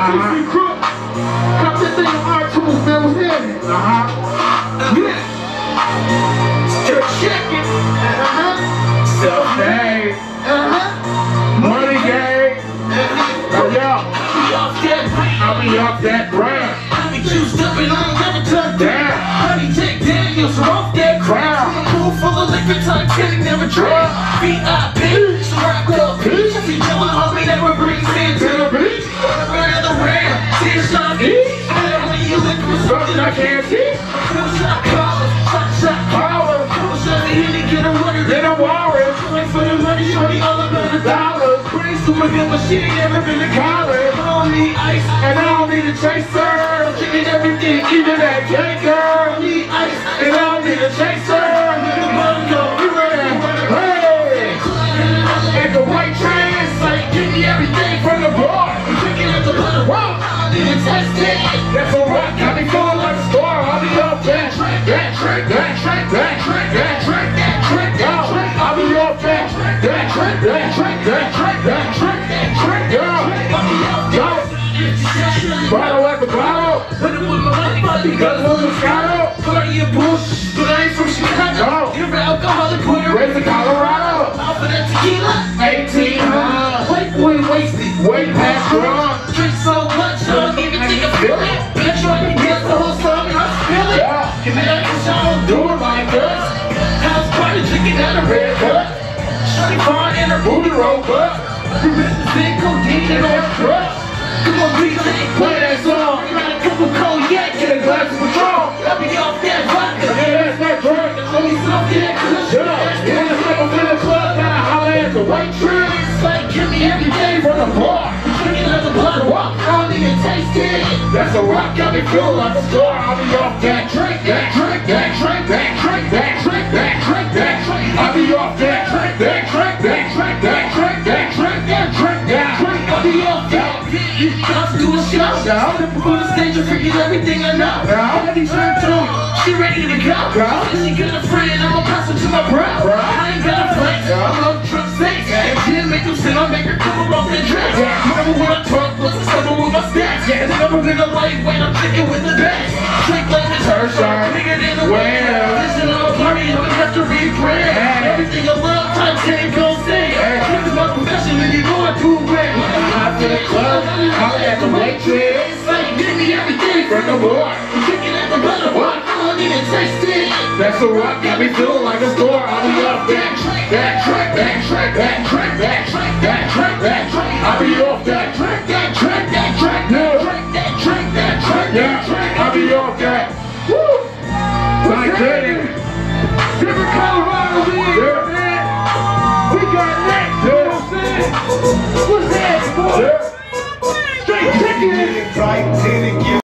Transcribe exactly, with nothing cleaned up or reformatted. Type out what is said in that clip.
T C Crook. Got this thing on our tools, man. What's happening? Uh-huh. Yeah. Just checking. Uh-huh. Self-made. Uh-huh. Money gang. Oh, yo. I'll be off that brand. I be juiced up and I don't never touch down. Honey Jack Daniels off that crown. I'm a pool full of liquor, Titanic, never dry. V I P, so I go peach. If you chillin', homie, never bring sand to the beach. Around the round, see a shot eat. And when you look for something I can't see. Full shot collar, hot shot collar. Full shot the Henny, get a runner, get a warrant. Wait for the money, shorty, all about the dollars. Brain super good, but she ain't never been to college. I don't need ice, and I don't need a chaser. I'm drinking everything, even that gay girl. I need ice, and I don't need a chaser. Nigga, bottom go, we ready. Hey! And the white train, like, give me everything from the bar. I'm drinking at the bottom, whoa, I don't need to test it. That's a rock, got me feeling like a star. I'll be off that trick, that trick, that trick, that trick, that trick, that trick, that trick. I'll be off that trick, that trick, that trick, that trick, that trick, that trick, girl. Yo! Bottle after bottle, put it with my life, because I'm a Moscato. Party of bullshit, but I ain't from Chicago. You're an alcoholic, put it raised in Colorado. Out for that tequila, eighteen hundred. White boy wasted, way past drunk. Drink so much, I don't even think I feel it. Bitch, I can get the whole song and I spill it. Give me that cause I don't do it like this. House party, drinking out a red cup. Shorty fine in her booty roll up. You miss the big codeine and all drugs. Come on, please, play that song. You got a couple cognac and a glass of Patron. I'll be off that vodka. Yeah, that's that drink. Let me stop that cushion. You wanna step up in the club, gotta holler at the white tree. It's like, give me everything from the bar. Drinking out the bottle, walk, I don't even taste it. That's a rock, got me feeling like a star. I'll be off that drink, that drink, that drink, that drink, that drink, that drink, that drink. I'll be off that drink, that drink, that drink, that drink, that drink, that drink, that drink. I'll be off that. Let's do a show. Step up on the stage and forget everything I know. I got these friends too. She ready to go. Said she got a friend, I'ma pass her to my bro. I ain't got a flex. I love truck sex. If she didn't make them sin, I'll make her come off that dress. Remember when I talk, what's the summer with my stats? Yeah, it's never been a lightweight, I'm drinking with the best. Drink like this Hershey, bigger than the whale. Listen to a party, I would have to rebrand. Everything I love, Titanic gon' say. This is my profession, and you know I do it well. Out to the club, holler at the waitress. Like, give me everything from the bar. I'm drinking at the bottom, what? I don't even taste it. That's a rock, got me feeling like a star. I'll be off that track, that track, that track, that track, that track, that track, that track. I'll be off that track, that track, that track, that track, that track, that track, that track. I'll be off that. Woo! Like that. Different Colorado, we in here, man. We got next, you know what I'm saying? What's that, boy? Straight chicken.